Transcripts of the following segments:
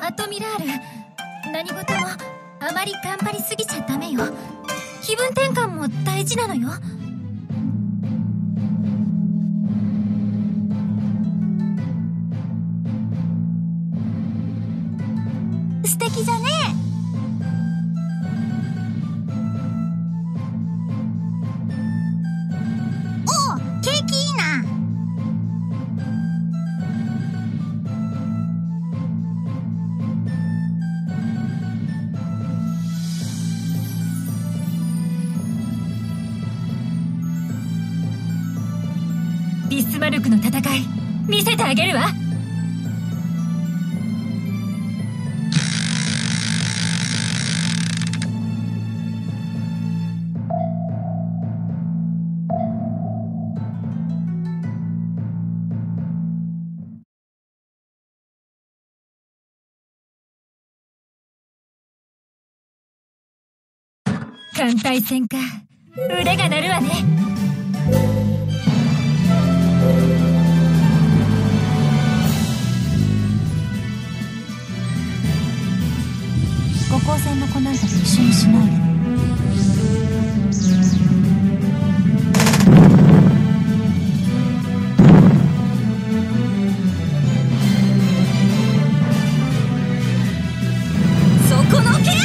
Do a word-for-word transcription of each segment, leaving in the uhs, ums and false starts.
アトミラール、何事もあまり頑張りすぎちゃダメよ。気分転換も大事なのよ。素敵じゃねえ。おお、ケーキいいな。ビスマルクの戦い見せてあげるわ。艦隊戦か。腕が鳴るわね。 五光線の子なんかと一緒にしないで。 そこのけや。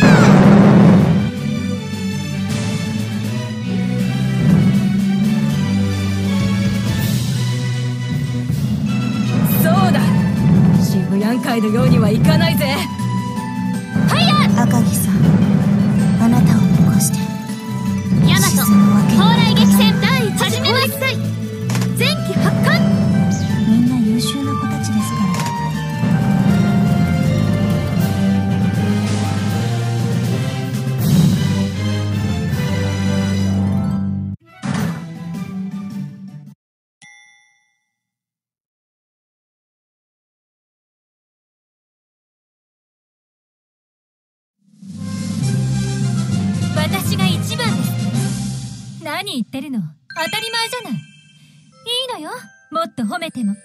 そうだ、渋谷会のようにはいかないぜ。 赤城さん、あなたを残してヤマト蓬莱激戦第一始めます。前期発艦。 みんな優秀な子たちですから。 私が一番です。何言ってるの、当たり前じゃない。いいのよ、もっと褒めても。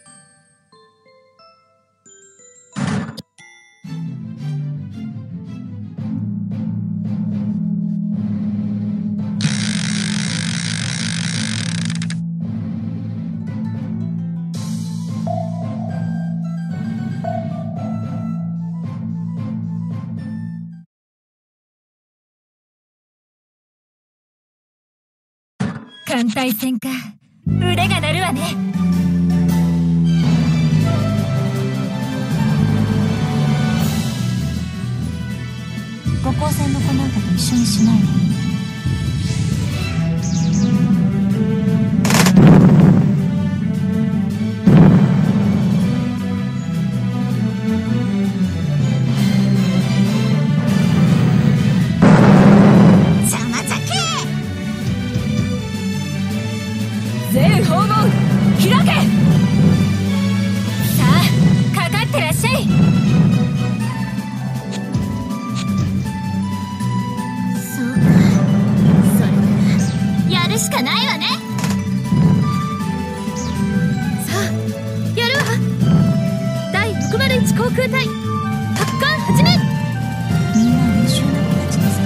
艦隊戦か。腕が鳴るわね。 五光線の子なんかと一緒にしないで。 全訪問開け。さあ、かかってらっしゃい。そうか、それならやるしかないわね。さあ、やるわ。だいろくまるいち航空隊発艦始め。 みんな優秀な子たちですから。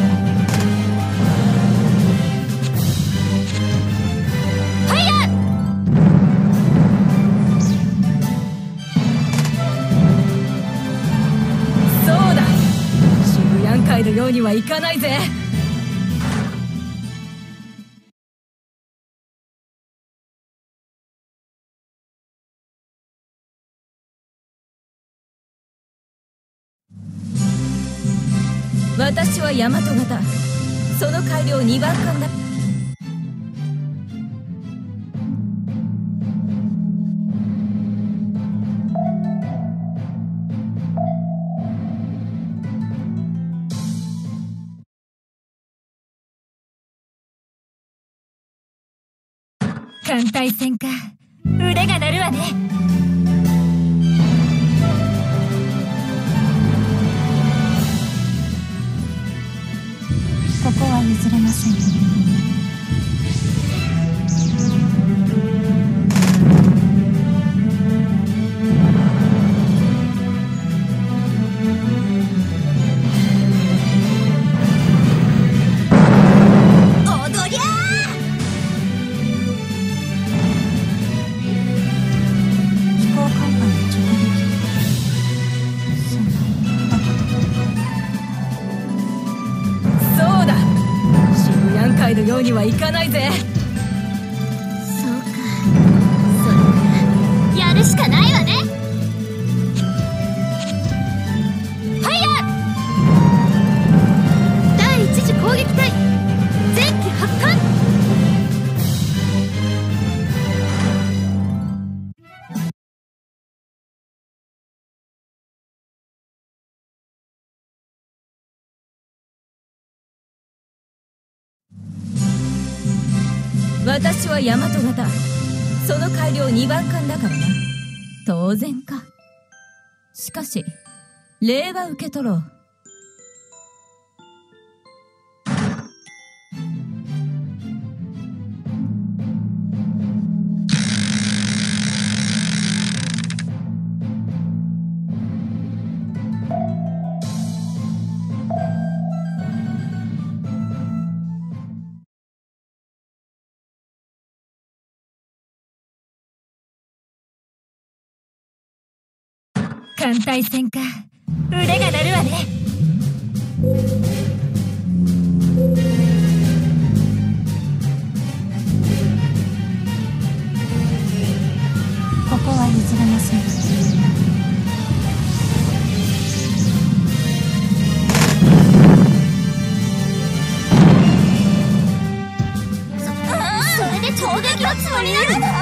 会のようにはいかないぜ。私は大和型、その改良にばん艦だ。艦隊戦か。腕が鳴るわね。 ここは譲れません。 るようにはいかないぜ。 そうか、それか。やるしかないわね。ファイヤー！第一次攻撃隊前期発艦。 私は大和型、その改良にばん艦だからな。当然か。しかし礼は受け取ろう。艦隊戦か。腕が鳴るわね。 ここは譲れません。そ、それで攻撃のつもりなのか。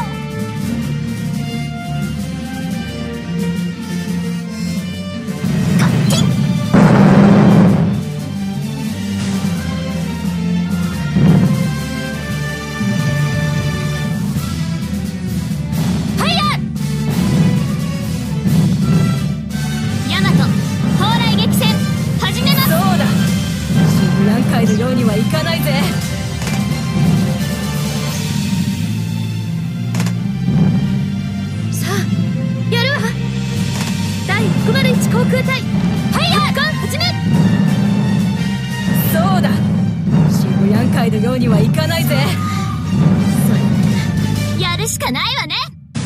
帰るようにはいかないぜ。 さあやるわ。だいろくまるいち航空隊ファイヤー艦始め。 そうだ、渋谷帰るようにはいかないぜ。 それやるしかないわね。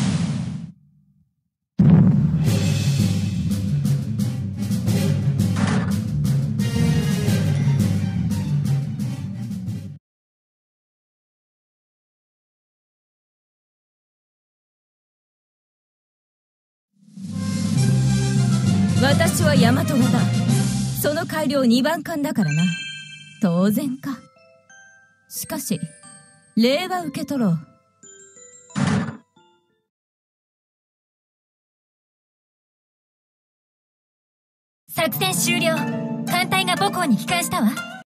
私は大和型、その改良にばん艦だからな。当然か。しかし礼は受け取ろう。作戦終了。艦隊が母港に帰還したわ。